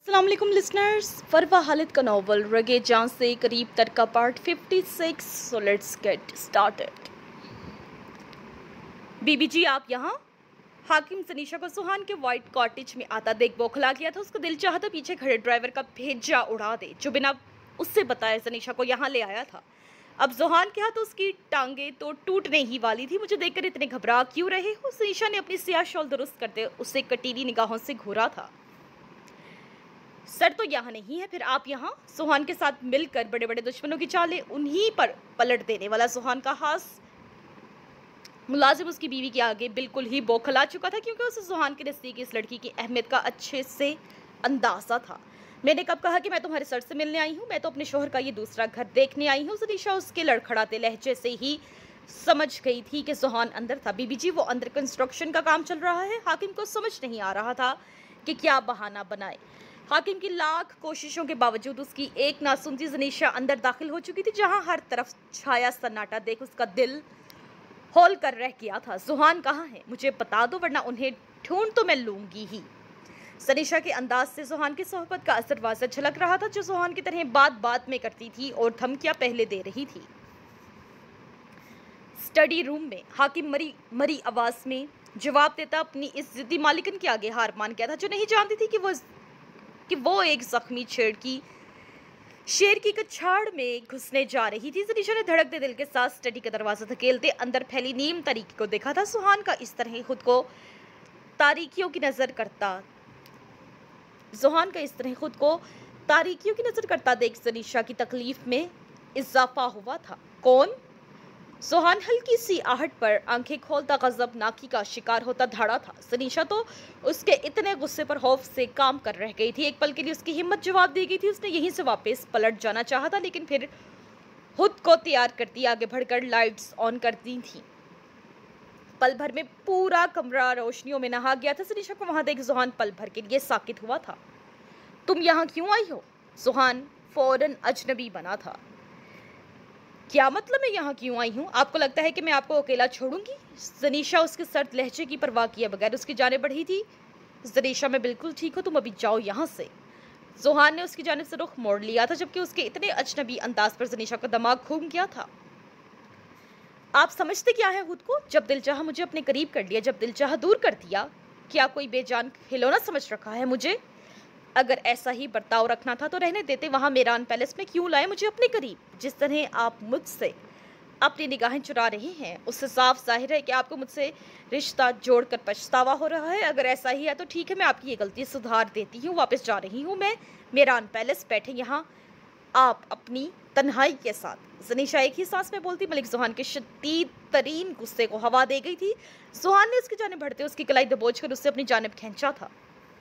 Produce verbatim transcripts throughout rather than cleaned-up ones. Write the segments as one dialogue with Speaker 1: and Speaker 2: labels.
Speaker 1: अस्सलाम वालेकुम लिसनर्स। फरवा खालिद का नावल रगे जान से करीब तक का पार्ट छप्पन। So let's get started. बीबी जी आप यहाँ? हाकिम सनीशा को सुहान के वाइट कॉटेज में आता देख बौखला गया था। उसको दिल चाहा था पीछे खड़े ड्राइवर का भेजा उड़ा दे जो बिना उससे बताए सनीशा को यहाँ ले आया था। अब जुहान के हाथ तो उसकी टांगे तो टूटने ही वाली थी। मुझे देखकर इतने घबरा क्यों रहे हो? सनीशा ने अपनी सियाह शॉल दुरुस्त करते उसे कटीली निगाहों से घूरा था। सर तो यहाँ नहीं है, फिर आप यहाँ? सुहान के साथ मिलकर बड़े बड़े दुश्मनों की चालें उन्हीं पर पलट देने वाला सुहान का हास मुलाजिम उसकी बीवी के आगे बिल्कुल ही बौखला चुका था, क्योंकि उसे सुहान के नज़दीक इस लड़की की अहमियत का अच्छे से अंदाजा था। मैंने कब कहा कि मैं तुम्हारे सर से मिलने आई हूँ? मैं तो अपने शोहर का ये दूसरा घर देखने आई हूँ। सनीशा उसके लड़खड़ाते लहजे से ही समझ गई थी कि सुहान अंदर था। बीबी जी वो अंदर कंस्ट्रक्शन का काम चल रहा है। हाकिम को समझ नहीं आ रहा था कि क्या बहाना बनाए। हाकिम की लाख कोशिशों के बावजूद उसकी एक ना सुनती सनीशा अंदर दाखिल हो चुकी थी, जहां हर तरफ छाया सन्नाटा देख उसका दिल हौल कर रह गया था। सुहान कहाँ है? मुझे बता दो, वरना उन्हें ढूंढ तो मैं लूंगी ही। सनीशा के अंदाज से सुहान की सोहबत का असर वाज़ह झलक रहा था, जो सुहान की तरह बात बात में करती थी और धमकियां पहले दे रही थी। स्टडी रूम में हाकिम मरी मरी आवाज में जवाब देता अपनी इस जिद्दी मालिकन के आगे हार मान गया था, जो नहीं जानती थी कि वो कि वो एक जख्मी छेड़ की शेर की कछाड़ में घुसने जा रही थी। सनीशा ने धड़कते दिल के साथ स्टडी का दरवाजा धकेलते अंदर फैली नीम तारीकी को देखा था। सुहान का इस तरह खुद को तारीकियों की नजर करता जुहान का इस तरह खुद को तारीकियों की नजर करता देख सनीशा की तकलीफ में इजाफा हुआ था। कौन? सुहान हल्की सी आहट पर आंखें खोलता गजब नाकी का शिकार होता धाड़ा था। सनीशा तो उसके इतने गुस्से पर खौफ से काम कर रह गई थी। एक पल के लिए उसकी हिम्मत जवाब दे गई थी। उसने यहीं से वापस पलट जाना चाहा था, लेकिन फिर खुद को तैयार करती आगे बढ़कर लाइट्स ऑन कर दी थी। पल भर में पूरा कमरा रोशनियों में नहा गया था। सनीशा को वहां देख सुहान पल भर के लिए साकित हुआ था। तुम यहाँ क्यों आई हो? सुहान फौरन अजनबी बना था। क्या मतलब मैं यहाँ क्यों आई हूँ? आपको लगता है कि मैं आपको अकेला छोड़ूंगी? सनीशा उसके सर्द लहजे की परवाह किए बगैर उसकी जाने बढ़ी थी। सनीशा मैं बिल्कुल ठीक हूँ, तुम अभी जाओ यहाँ से। सुहान ने उसकी जानिब से रुख मोड़ लिया था, जबकि उसके इतने अजनबी अंदाज पर सनीशा का दिमाग घूम गया था। आप समझते क्या है खुद को? जब दिल चाहा मुझे अपने करीब कर लिया, जब दिल चाहा दूर कर दिया। क्या कोई बेजान खिलौना समझ रखा है मुझे? अगर ऐसा ही बर्ताव रखना था तो रहने देते, वहां मेरान पैलेस में क्यों लाए मुझे अपने करीब? जिस तरह आप मुझसे अपनी निगाहें चुरा रहे हैं, उससे साफ जाहिर है कि आपको मुझसे रिश्ता जोड़कर पछतावा हो रहा है। अगर ऐसा ही है तो ठीक है, मैं आपकी ये गलती सुधार देती हूँ। वापस जा रही हूँ मैं मेरान पैलेस। बैठे यहाँ आप अपनी तन्हाई के साथ। सनीशा एक ही सांस में बोलती मलिक जुहान के शदीद तरीन गुस्से को हवा दे गई थी। जुहान ने उसकी जानिब बढ़ते उसकी कलाई दबोच कर उससे अपनी जानिब खींचा था।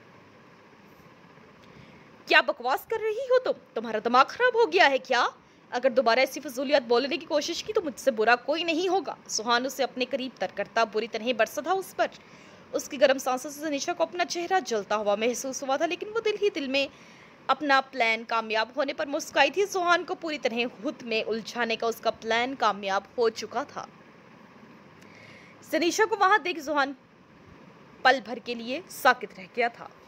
Speaker 1: क्या बकवास कर रही हो तुम? तुम्हारा दिमाग खराब हो गया है क्या? अगर दोबारा ऐसी फजूलियत बोलने की कोशिश की तो मुझसे बुरा कोई नहीं होगा। सुहान उसे अपने करीब तर करता बुरी तरह बरसा था उस पर। उसकी गर्म सांसों से सनीशा को अपना चेहरा जलता हुआ महसूस हुआ था, लेकिन वो दिल ही दिल में अपना प्लान कामयाब होने पर मुस्कुराई थी। सुहान को पूरी तरह खुद में उलझाने का उसका प्लान कामयाब हो चुका था। सनीशा को वहां देख सुहान पल भर के लिए साकित रह गया था।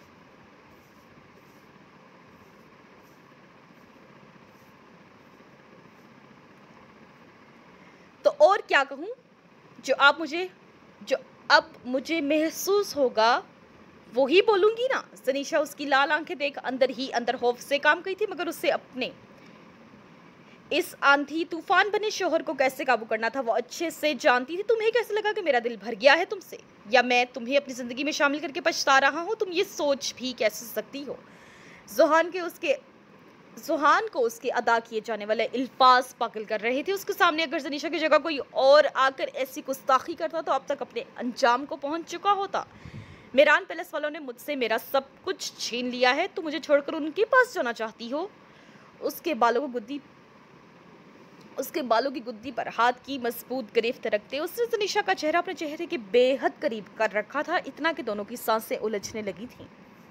Speaker 1: तो और क्या कहूँ? जो आप मुझे जो अब मुझे महसूस होगा वो ही बोलूंगी ना। सनीशा उसकी लाल आंखें देख अंदर ही अंदर खौफ से काम गई थी, मगर उससे अपने इस आंधी तूफान बने शोहर को कैसे काबू करना था वो अच्छे से जानती थी। तुम्हें कैसे लगा कि मेरा दिल भर गया है तुमसे, या मैं तुम्हें अपनी जिंदगी में शामिल करके पछता रहा हूँ? तुम ये सोच भी कैसे सकती हो? जुहान के उसके जुहान को उसके अदा किए जाने वाले अल्फाज पागल कर रहे थे। उसके सामने अगर सनीशा की जगह कोई और आकर ऐसी गुस्ताखी करता तो अब तक अपने अंजाम को पहुंच चुका होता। मेरान पैलेस वालों ने मुझसे मेरा सब कुछ छीन लिया है, तो मुझे छोड़कर उनके पास जाना चाहती हो? उसके बालों को गुद्दी उसके बालों की गुद्दी पर हाथ की मजबूत गिरफ्त रखते उसने सनीशा का चेहरा अपने चेहरे के बेहद करीब कर रखा था, इतना कि दोनों की सांसें उलझने लगी थीं।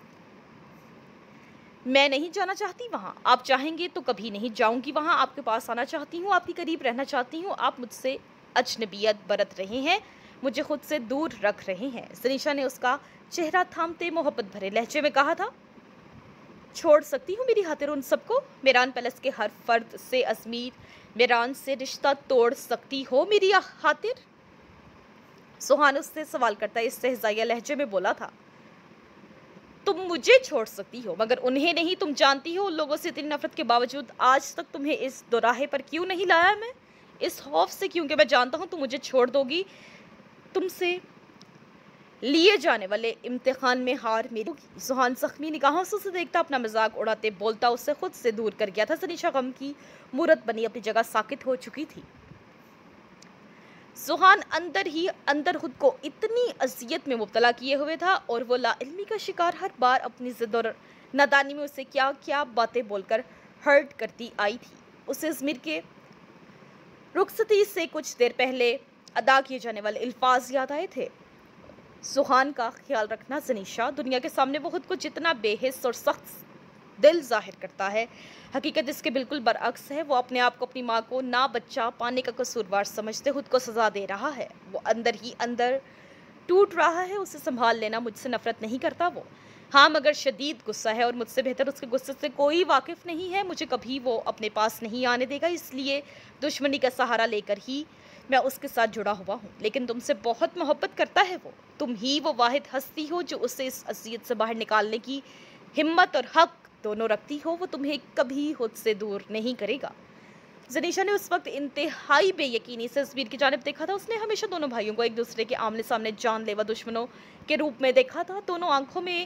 Speaker 1: मैं नहीं जाना चाहती वहाँ। आप चाहेंगे तो कभी नहीं जाऊंगी वहाँ। आपके पास आना चाहती हूँ, आपके करीब रहना चाहती हूँ। आप मुझसे अजनबियत बरत रहे हैं, मुझे खुद से दूर रख रहे हैं। सनीशा ने उसका चेहरा थामते मोहब्बत भरे लहजे में कहा था। छोड़ सकती हूँ मेरी खातिर उन सबको? मेरान पैलेस के हर फर्द से, अजमीर मेरान से रिश्ता तोड़ सकती हो मेरी खातिर? सुहान उससे सवाल करता इस्तेहज़ाइया लहजे में बोला था। तुम मुझे छोड़ सकती हो मगर उन्हें नहीं। तुम जानती हो उन लोगों से इतनी नफरत के बावजूद आज तक तुम्हें इस दोराहे पर क्यों नहीं लाया मैं? इस खौफ से क्योंकि मैं जानता हूँ तुम मुझे छोड़ दोगी। तुमसे लिए जाने वाले इम्तिहान में हार मेरी होगी। सुहान जख्मी निगाहों से उसे देखता अपना मजाक उड़ाते बोलता उससे खुद से दूर कर गया था। जनीशा गम की मूरत बनी अपनी जगह साकित हो चुकी थी। सुहान अंदर ही अंदर खुद को इतनी अजियत में मुब्तला किए हुए था और वो लाइल्मी का शिकार हर बार अपनी जिद और नादानी में उसे क्या क्या बातें बोलकर हर्ट करती आई थी। उसे अजमीर के रुखसती से कुछ देर पहले अदा किए जाने वाले अल्फाज याद आए थे। सुहान का ख्याल रखना जनीशा, दुनिया के सामने वो खुद को जितना बेहिस और सख्त दिल जाहिर करता है, हकीकत इसके बिल्कुल बरअक्स है। वो अपने आप को अपनी माँ को ना बच्चा पाने का कसूरवार समझते खुद को सजा दे रहा है। वो अंदर ही अंदर टूट रहा है। उसे संभाल लेना। मुझसे नफरत नहीं करता वो, हाँ मगर शदीद गुस्सा है और मुझसे बेहतर उसके गुस्से से कोई वाकिफ नहीं है। मुझे कभी वो अपने पास नहीं आने देगा, इसलिए दुश्मनी का सहारा लेकर ही मैं उसके साथ जुड़ा हुआ हूँ। लेकिन तुमसे बहुत मोहब्बत करता है वो। तुम ही वो वाहिद हस्ती हो जो उसे इस अजियत से बाहर निकालने की हिम्मत और हक दोनों रखती हो। वो तुम्हें कभी खुद से दूर नहीं करेगा। जनीशा ने उस वक्त इंतहाई बेयकीनी से तस्वीर की जानिब देखा था। उसने हमेशा दोनों भाइयों को एक दूसरे के आमने सामने जानलेवा दुश्मनों के रूप में देखा था। दोनों आंखों में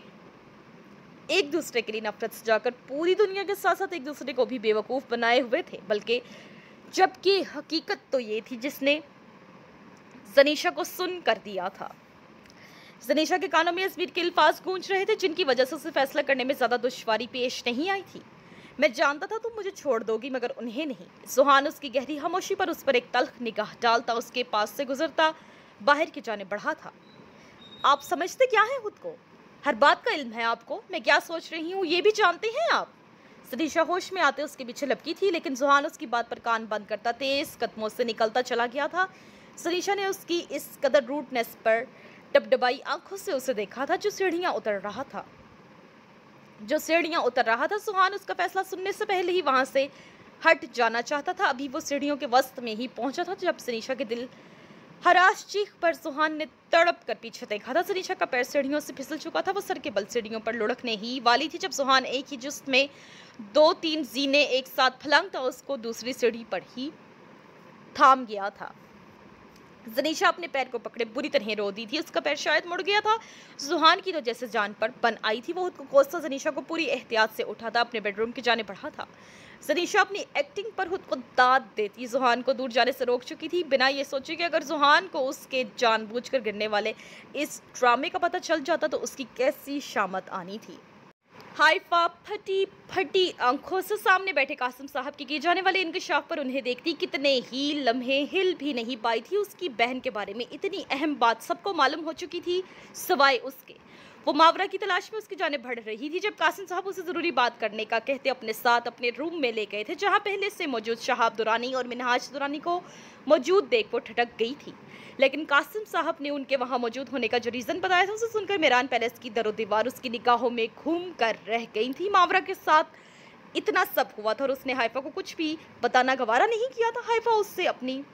Speaker 1: एक दूसरे के लिए नफरत सजाकर पूरी दुनिया के साथ साथ एक दूसरे को भी बेवकूफ़ बनाए हुए थे। बल्कि जबकि हकीकत तो ये थी जिसने जनीशा को सुन कर दिया था। जनीशा के कानों में अजमीर के अल्फाज गूंज रहे थे जिनकी वजह से उसे फैसला करने में ज़्यादा दुश्वारी पेश नहीं आई थी। मैं जानता था तुम मुझे छोड़ दोगी मगर उन्हें नहीं। सुहान उसकी गहरी खामोशी पर उस पर एक तल्ख निगाह डालता उसके पास से गुजरता बाहर की जाने बढ़ा था। आप समझते क्या है खुद को? हर बात का इल्म है आपको। मैं क्या सोच रही हूँ ये भी जानते हैं आप? जनीशा होश में आते उसके पीछे लपकी थी, लेकिन सुहान उसकी बात पर कान बंद करता तेज कदमों से निकलता चला गया था। जनीशा ने उसकी इस कदर रूडनेस पर डबडबाई आंखों से उसे देखा था जो सीढ़ियां उतर रहा था जो सीढ़ियां उतर रहा था। सुहान उसका फैसला सुनने से पहले ही वहां से हट जाना चाहता था। अभी वो सीढ़ियों के वस्त में ही पहुंचा था जब जनीशा के दिल हराश चीख पर सुहान ने तड़प कर पीछे देखा था। जनीशा का पैर सीढ़ियों से फिसल चुका था। वो सर के बल सीढ़ियों पर लुढ़कने ही वाली थी जब सुहान एक ही जुस्त में दो तीन जीने एक साथ फलंगता उसको दूसरी सीढ़ी पर ही थाम गया था। जनीशा अपने पैर को पकड़े बुरी तरह रो दी थी। उसका पैर शायद मुड़ गया था। सुहान की तो जैसे जान पर बन आई थी। वो खुद को कोसता जनीशा को पूरी एहतियात से उठा था, अपने बेडरूम की जाने बढ़ा था। जनीशा अपनी एक्टिंग पर खुद को दाद देती जुहान को दूर जाने से रोक चुकी थी, बिना ये सोचे कि अगर जुहान को उसके जानबूझकर गिरने वाले इस ड्रामे का पता चल जाता तो उसकी कैसी शामत आनी थी। हाइफा फटी फटी आंखों से सामने बैठे कासिम साहब के किए जाने वाले इंकशाफ पर उन्हें देखती कितने ही लम्हे हिल भी नहीं पाई थी। उसकी बहन के बारे में इतनी अहम बात सबको मालूम हो चुकी थी सिवाय उसके। वो मावरा की तलाश में उसकी जाने बढ़ रही थी जब कासिम साहब उसे ज़रूरी बात करने का कहते अपने साथ अपने रूम में ले गए थे, जहां पहले से मौजूद शहाब दुरानी और मिनहाज दुरानी को मौजूद देख वो ठटक गई थी। लेकिन कासिम साहब ने उनके वहां मौजूद होने का जो रीज़न बताया था उसे सुनकर मेरान पैलेस की दरो दीवार उसकी निगाहों में घूम कर रह गई थी। मावरा के साथ इतना सब हुआ था और उसने हाइफा को कुछ भी बताना गवारा नहीं किया था। हाइफा उससे अपनी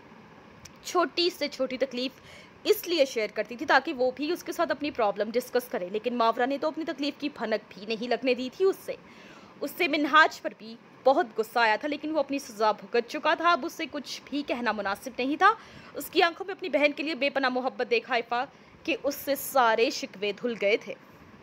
Speaker 1: छोटी से छोटी तकलीफ इसलिए शेयर करती थी ताकि वो भी उसके साथ अपनी प्रॉब्लम डिस्कस करे, लेकिन मावरा ने तो अपनी तकलीफ की भनक भी नहीं लगने दी थी उससे। उससे मिनहाज पर भी बहुत गुस्सा आया था, लेकिन वो अपनी सजा भुगत चुका था। अब उससे कुछ भी कहना मुनासिब नहीं था। उसकी आंखों में अपनी बहन के लिए बेपनाह मोहब्बत देख हाइफा कि उससे सारे शिकवे धुल गए थे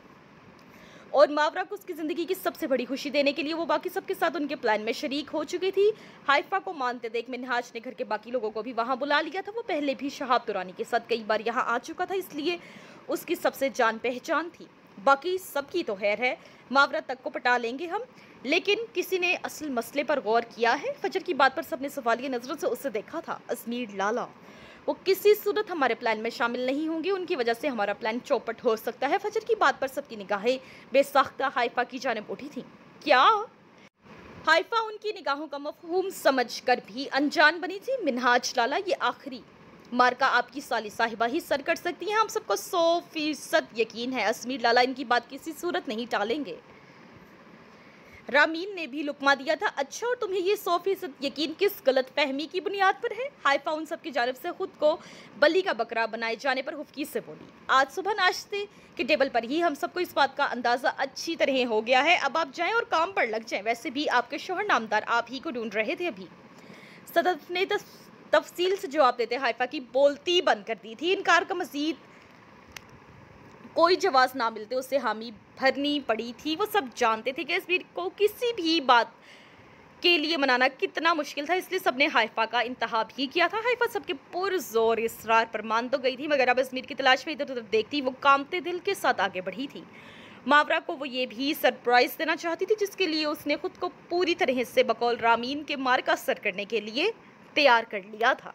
Speaker 1: और मावरा को उसकी ज़िंदगी की सबसे बड़ी खुशी देने के लिए वो बाकी सबके साथ उनके प्लान में शरीक हो चुकी थी। हाइफा को मानते देख मिनहाज ने घर के बाकी लोगों को भी वहां बुला लिया था। वो पहले भी शहाब दुरानी के साथ कई बार यहाँ आ चुका था, इसलिए उसकी सबसे जान पहचान थी। बाकी सबकी तो खैर है, मावरा तक को पटा लेंगे हम। लेकिन किसी ने असल मसले पर गौर किया है? फजर की बात पर सबने सवालिया नजरों से उसे देखा था। अजमीर लाला वो किसी सूरत हमारे प्लान में शामिल नहीं होंगे, उनकी वजह से हमारा प्लान चौपट हो सकता है। फजर की बात पर सबकी निगाहें बेसाख्ता हाइफा की जानिब उठी थी। क्या हाइफा उनकी निगाहों का मफहूम समझकर भी अनजान बनी थी? मिनहाज लाला ये आखिरी मार्का आपकी साली साहिबा ही सर कर सकती हैं, हम सबको सौ फीसद यकीन है। अजमीर लाला इनकी बात किसी सूरत नहीं टालेंगे। रामीन ने भी लुकमा दिया था। अच्छा, और तुम्हें ये सौ फीसद यकीन किस गलत फहमी की बुनियाद पर है? हाइफा उन सबकी जानिब से खुद को बलि का बकरा बनाए जाने पर हुफ्की से बोली। आज सुबह नाश्ते के टेबल पर ही हम सबको इस बात का अंदाजा अच्छी तरह हो गया है। अब आप जाएं और काम पर लग जाएं। वैसे भी आपके शोहर नामदार आप ही को ढूंढ रहे थे। अभी सदफ ने तफसील से जवाब देते हाइफा की बोलती बंद कर दी थी। इनकार का मजीद कोई जवाब ना मिलते उसे हामी भरनी पड़ी थी। वो सब जानते थे कि अजमीर को किसी भी बात के लिए मनाना कितना मुश्किल था, इसलिए सबने हाइफा का इंतहाब ही किया था। हाइफा सबके पुरजोर इसरार पर मान तो गई थी, मगर अब अजमीर की तलाश में इधर उधर देखती वो कांपते दिल के साथ आगे बढ़ी थी। मावरा को वो ये भी सरप्राइज देना चाहती थी, जिसके लिए उसने खुद को पूरी तरह से बकौल रामीन के मार का असर करने के लिए तैयार कर लिया था।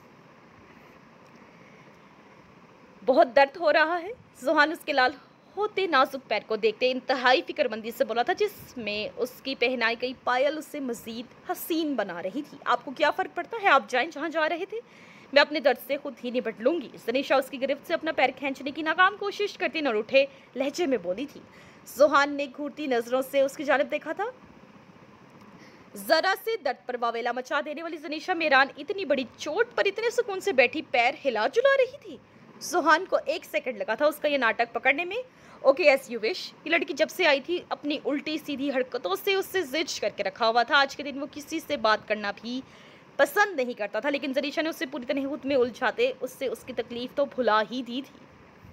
Speaker 1: बहुत दर्द हो रहा है, जुहान उसके लाल होते नाजुक पैर को देखते इंतहाई फिक्रमंदी से बोला था, जिसमें उसकी पहनाई गई पायल उसे मजीद हसीन बना रही थी। आपको क्या फ़र्क पड़ता है? आप जाएं जहां जा रहे थे, मैं अपने दर्द से खुद ही निपट लूंगी। जनीशा उसकी गिरफ्त से अपना पैर खींचने की नाकाम कोशिश करती न उठे लहजे में बोली थी। जुहान ने घूरती नजरों से उसकी जानिब देखा था। जरा से दर्द पर वावेला मचा देने वाली जनीशा मेरान इतनी बड़ी चोट पर इतने सुकून से बैठी पैर हिला जुला रही थी। जुहान को एक सेकंड लगा था उसका ये नाटक पकड़ने में। Okay as you wish. ये लड़की जब से आई थी अपनी उल्टी सीधी हरकतों से उससे जिद करके रखा हुआ था। आज के दिन वो किसी से बात करना भी पसंद नहीं करता था, लेकिन जनीशा ने उसे पूरी तरह खुद में उलझाते उससे उसकी तकलीफ तो भुला ही दी थी।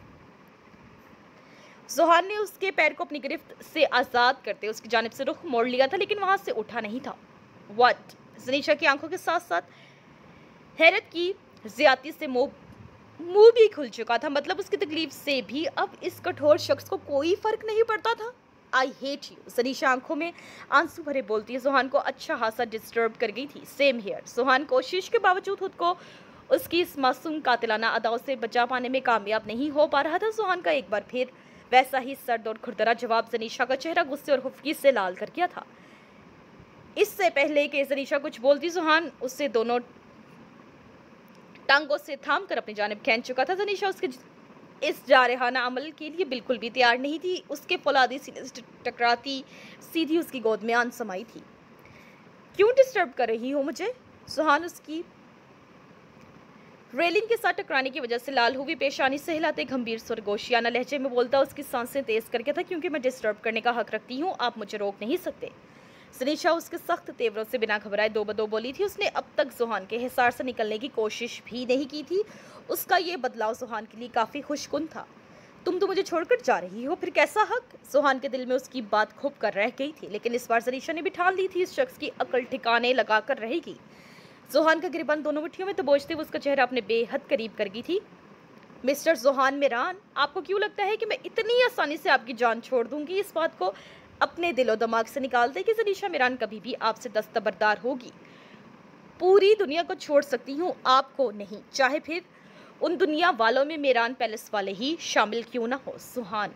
Speaker 1: जुहान ने उसके पैर को अपनी गिरफ्त से आज़ाद करते उसकी जानिब से रुख मोड़ लिया था, लेकिन वहां से उठा नहीं था। व्हाट? जनीशा की आंखों के साथ साथ हैरत की ज्यादती से मुंह मुंह भी खुल चुका था। मतलब उसकी तकलीफ से भी अब इस कठोर शख्स को कोई फर्क नहीं पड़ता था। I hate you. जनीशा आंखों में आंसू भरे बोलती है। जुहान को अच्छा खासा डिस्टर्ब कर गई थी। Same here. जुहान कोशिश के बावजूद खुद को उसकी इस मासूम कातिलाना अदाओं से बचा पाने में कामयाब नहीं हो पा रहा था। जुहान का एक बार फिर वैसा ही सर्द और खुरदरा जवाब जनीशा का चेहरा गुस्से और खुफकी से लाल कर गया था। इससे पहले कि जनीशा कुछ बोलती, जुहान उससे दोनों टांगों से थाम कर अपनी जानिब खींच चुका था। जनीशा उसके इस जारहाना अमल के लिए बिल्कुल भी तैयार नहीं थी। उसके फौलादी सीने से टकराती सीधी उसकी गोद में आन समाई थी। क्यों डिस्टर्ब कर रही हो मुझे? जुहान उसकी रेलिंग के साथ टकराने की वजह से लाल हुई पेशानी से हिलाते गंभीर स्वर गोशियाना लहजे में बोलता उसकी सांसें तेज करके था। क्योंकि मैं डिस्टर्ब करने का हक रखती हूँ, आप मुझे रोक नहीं सकते। जनीशा उसके सख्त तेवरों से बिना घबराए दो बदो बोली थी। उसने अब तक जुहान के हिसार से निकलने की कोशिश भी नहीं की थी। उसका ये बदलाव जुहान के लिए काफ़ी खुशकुन था। तुम तो मुझे छोड़कर जा रही हो, फिर कैसा हक? जुहान के दिल में उसकी बात खूब कर रह गई थी, लेकिन इस बार जनीशा ने भी ठान ली थी इस शख्स की अकल ठिकाने लगा कर रहेगी। जुहान का गिरबान दोनों मुट्ठियों में दबोचते हुए उसका चेहरा अपने बेहद करीब कर गई थी। मिस्टर जुहान मेरान, आपको क्यों लगता है कि मैं इतनी आसानी से आपकी जान छोड़ दूंगी? इस बात को अपने दिलो दिमाग से निकाल दे कि जनीशा मेरान कभी भी आपसे दस्तबरदार होगी। पूरी दुनिया को छोड़ सकती हूँ, आपको नहीं, चाहे फिर उन दुनिया वालों में मेरान पैलेस वाले ही शामिल क्यों ना हो। जुहान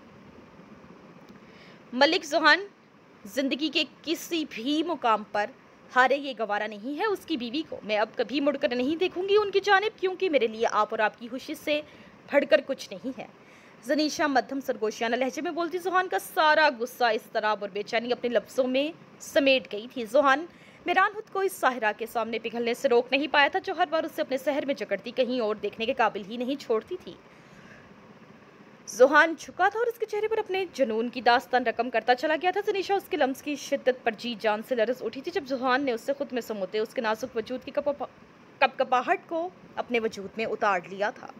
Speaker 1: मलिक जुहान जिंदगी के किसी भी मुकाम पर हारे ये गवारा नहीं है। उसकी बीवी को मैं अब कभी मुड़कर नहीं देखूंगी उनकी जानिब, क्योंकि मेरे लिए आप और आपकी खुशी से बढ़कर कुछ नहीं है। जनीशा मध्यम सरगोशियाना लहजे में बोलती। जुहान का सारा गुस्सा, इस्तराब और बेचैनी अपने लफ्जों में समेट गई थी। जुहान मेरान खुद को इस साहिरा के सामने पिघलने से रोक नहीं पाया था, जो हर बार उससे अपने शहर में जकड़ती कहीं और देखने के काबिल ही नहीं छोड़ती थी। जुहान झुका था और उसके चेहरे पर अपने जुनून की दास्तान रकम करता चला गया था। जनीशा उसके लम्स की शिद्दत पर जी जान से लरज उठी थी जब जुहान ने उससे खुद में समोते उसके नाजुक वजूद की कपकपाहट को अपने वजूद में उतार लिया था।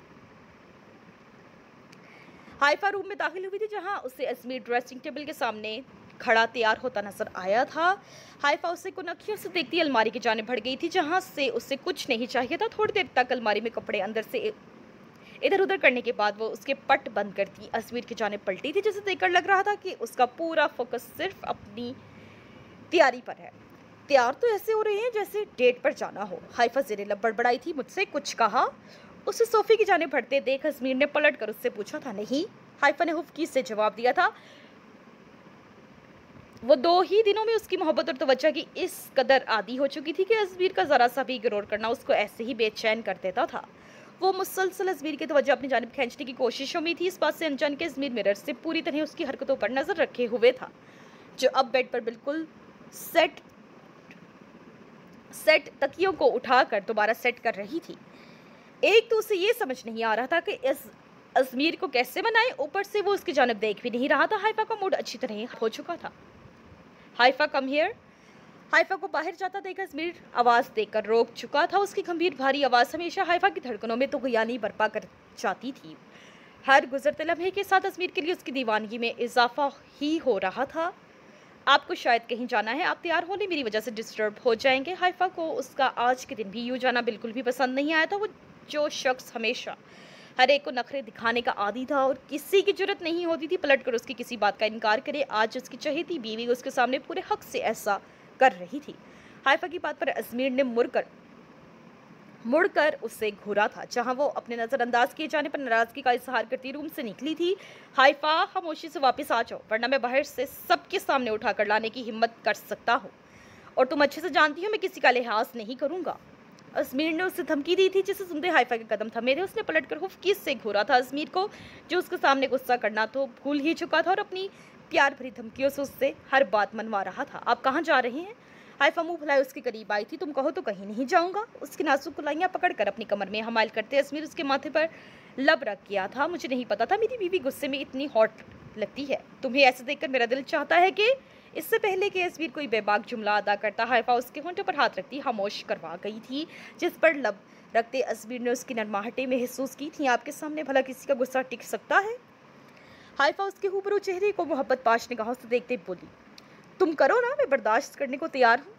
Speaker 1: हाइफा रूम में दाखिल हुई थी, जहां उसे अजमीर ड्रेसिंग टेबल के सामने खड़ा तैयार होता नजर आया था। हाइफा उसे कुनखियों से देखती अलमारी की जाने बढ़ गई थी, जहां से उसे कुछ नहीं चाहिए था। थोड़ी देर तक अलमारी में कपड़े अंदर से इधर उधर करने के बाद वो उसके पट बंद करती अजमीर की जाने पलटी थी, जिसे देखकर लग रहा था कि उसका पूरा फोकस सिर्फ अपनी तैयारी पर है। तैयार तो ऐसे हो रहे हैं जैसे डेट पर जाना हो। हाइफा ज़ेरे लब बड़बड़ाई थी। मुझसे कुछ कहा? उसे सोफे की जाने बढ़ते देख अजमीर ने पलट कर उससे पूछा था। नहीं, हाइफा ने हुफ्की से जवाब दिया था। वो दो ही दिनों में उसकी मोहब्बत और तवज्जो की इस कदर आदी हो चुकी थी कि अजमीर का जरा सा भी इग्नोर करना उसको ऐसे ही बेचैन कर देता था। वो मुसलसल अजमीर की तवज्जो अपनी जानिब खींचने की कोशिशों में थी। इस बात से अनजान के अजमीर मिरर से पूरी तरह उसकी हरकतों पर नजर रखे हुए था। जो अब बेड पर बिल्कुल सेट सेट तकियों को उठाकर दोबारा सेट कर रही थी। एक तो उसे ये समझ नहीं आ रहा था कि इस अजमीर को कैसे मनाए, ऊपर से वो उसकी जानब देख भी नहीं रहा था। हाइफा का मूड अच्छी तरह हो चुका था। Haifa come here. हाइफा को बाहर जाता देख अजमीर आवाज़ देकर रोक चुका था। उसकी गंभीर भारी आवाज़ हमेशा हाइफा की धड़कनों में तुग़यानी बर्पा कर जाती थी। हर गुजरते लम्हे के साथ अजमीर के लिए उसकी दीवानगी में इजाफा ही हो रहा था। आपको शायद कहीं जाना है, आप तैयार होने मेरी वजह से डिस्टर्ब हो जाएंगे। हाइफा को उसका आज के दिन भी यूँ जाना बिल्कुल भी पसंद नहीं आया था। वो जो शख्स हमेशा हर एक को नखरे दिखाने का आदी था और किसी की जरूरत नहीं होती थी पलट कर उसकी किसी बात का इनकार करे, आज उसकी चहेती बीवी उसके सामने पूरे हक से ऐसा कर रही थी। हाइफा की बात पर अजमीर ने मुड़कर मुड़कर उससे घूरा था, जहां वो अपने नजरअंदाज किए जाने पर नाराजगी का इजहार करती रूम से निकली थी। हाइफा, खामोशी से वापस आ जाओ, वरना मैं बाहर से सबके सामने उठाकर लाने की हिम्मत कर सकता हूँ, और तुम अच्छे से जानती हो मैं किसी का लिहाज नहीं करूंगा। अजमीर ने उसे धमकी दी थी, जिसे सुनते हाइफा के कदम थमे थे। उसने पलटकर हुफ्की से घूरा था अजमीर को, जो उसके सामने गुस्सा करना तो भूल ही चुका था और अपनी प्यार भरी धमकियों से उससे हर बात मनवा रहा था। आप कहाँ जा रहे हैं? हाइफा मुंह फुलाए उसके करीब आई थी। तुम कहो तो कहीं नहीं जाऊंगा। उसकी नाजुक कुलाइयां पकड़कर अपनी कमर में हमाल करते अजमीर उसके माथे पर लब रख गया था। मुझे नहीं पता था मेरी बीवी गुस्से में इतनी हॉट लगती है। तुम्हें ऐसे देखकर मेरा दिल चाहता है कि इससे पहले कि अजमीर कोई बेबाक जुमला अदा करता, हाइफा उसके होंठों पर हाथ रखती खामोश करवा गई थी, जिस पर लब रखते अजमीर ने उसकी नरमाहटें महसूस की थी। आपके सामने भला किसी का गुस्सा टिक सकता है? हाइफा उसके ऊपरों चेहरे को मोहब्बत पाश निगाहों से देखते बोली, तुम करो ना, मैं बर्दाश्त करने को तैयार हूँ।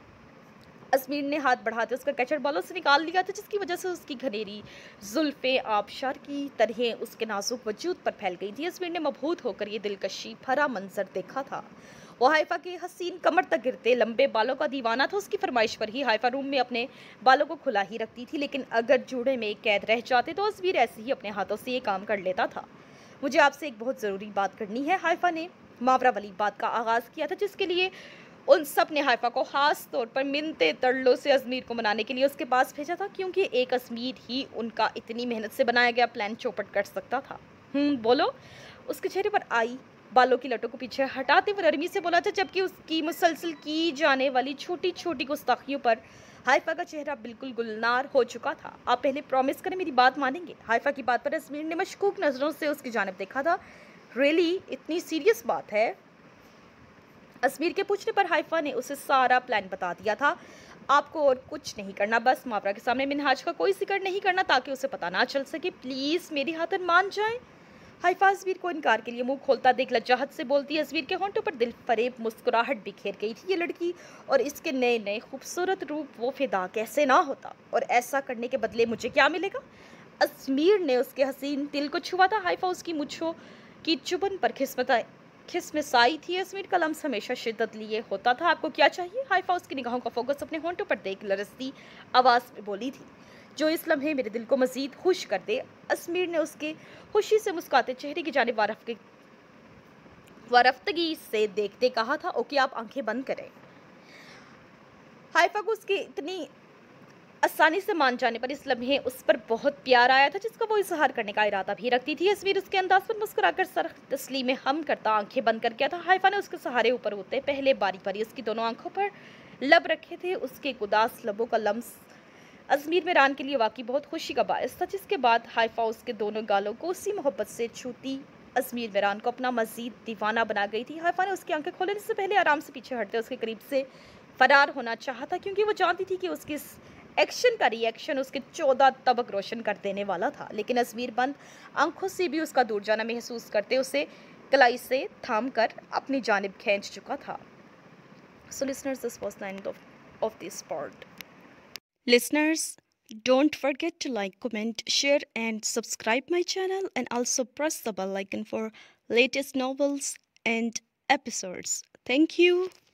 Speaker 1: अजमीर ने हाथ बढ़ाते उसका कैचर बालों से निकाल लिया था, जिसकी वजह से उसकी घनेरी जुल्फे आबशार की तरह उसके नाजुक वजूद पर फैल गई थी। अजमीर ने मबहूत होकर ये दिलकशी भरा मंजर देखा था। वो हाइफा के हसीन कमर तक गिरते लंबे बालों का दीवाना था। उसकी फरमाइश पर ही हाइफा रूम में अपने बालों को खुला ही रखती थी, लेकिन अगर जूड़े में कैद रह जाते तो अजमीर ऐसे ही अपने हाथों से ये काम कर लेता था। मुझे आपसे एक बहुत ज़रूरी बात करनी है। हाइफा ने मावरा वाली बात का आगाज़ किया था, जिसके लिए उन सब ने हाइफा को खास तौर पर मिन्नते तरलों से अजमीर को मनाने के लिए उसके पास भेजा था, क्योंकि एक अजमीर ही उनका इतनी मेहनत से बनाया गया प्लान चौपट कर सकता था। हम्म बोलो। उसके चेहरे पर आई बालों की लटों को पीछे हटाते हुए नरमी से बोला था, जबकि उसकी मुसलसल की जाने वाली छोटी छोटी गुस्ताखियों पर हाइफा का चेहरा बिल्कुल गुलनार हो चुका था। आप पहले प्रॉमिस करें मेरी बात मानेंगे? हाइफा की बात पर अजमीर ने मशकूक नजरों से उसकी जानिब देखा था। रियली इतनी सीरियस बात है? अजमीर के पूछने पर हाइफा ने उसे सारा प्लान बता दिया था। आपको और कुछ नहीं करना, बस मावरा के सामने मिनहाज का कोई जिक्र नहीं करना ताकि उसे पता ना चल सके। प्लीज मेरी खातिर मान जाएं। हाइफा अजमीर को इनकार के लिए मुंह खोलता देख लज्जाहत से बोलती। अजमीर के होंठों पर दिल फरेब मुस्कुराहट बिखेर गई थी। ये लड़की और इसके नए नए खूबसूरत रूप, वो फिदा कैसे ना होता, और ऐसा करने के बदले मुझे क्या मिलेगा? अजमीर ने उसके हसीन दिल को छुआ था। हाइफा उसकी मुछों की चुभन पर खिस्मत खिसमिसाई थी। अजमीर का लम्स हमेशा शिद्दत लिए होता था। आपको क्या चाहिए? हाइफा उसकी निगाहों का फोकस अपने होंठों पर देख लरसती आवाज़ में बोली थी, जो इस लम्हे मेरे दिल को मजीद खुश कर दे। अजमीर ने उसके खुशी से मुस्कुराते चेहरे की जानिब वारफ्तगी से देखते कहा था, ओके आप आंखें बंद करें। हाइफा को उसकी इतनी आसानी से मान जाने पर इस लम्हे उस पर बहुत प्यार आया था, जिसका वो इजहार करने का इरादा भी रखती थी। अजमीर उसके अंदाज पर मुस्कुराकर सर तस्लीम हम करता आंखें बंद कर गया था। हाइफा ने उसके सहारे ऊपर होते पहले बारी बारी उसकी दोनों आंखों पर लब रखे थे। उसके उदास लबों का लम्स अजमीर मेरान के लिए वाकई बहुत खुशी का बायस था, जिसके बाद हाइफा उसके दोनों गालों को उसी मोहब्बत से छूती अजमीर मेरान को अपना मजीद दीवाना बना गई थी। हाइफा ने उसकी आंखें खोलने से पहले आराम से पीछे हटते उसके करीब से फरार होना चाहा था, क्योंकि वो जानती थी कि उसकी एक्शन का रिएक्शन उसके चौदह तबक रोशन कर देने वाला था। लेकिन अजमीर बंद आंखों से भी उसका दूर जाना महसूस करते उसे कलाई से थाम कर अपनी जानिब खींच चुका था। So listeners, this was the end of, of this part. Listeners, don't forget to like, comment, share and subscribe my channel, and also press the bell icon for latest novels and episodes. Thank you.